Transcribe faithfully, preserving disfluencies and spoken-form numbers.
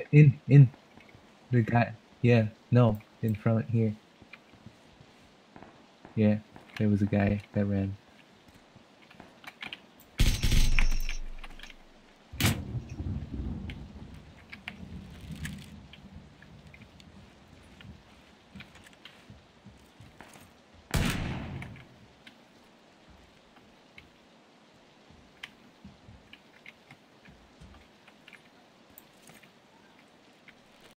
In, in. The guy. Yeah, no, in front here. Yeah, there was a guy that ran.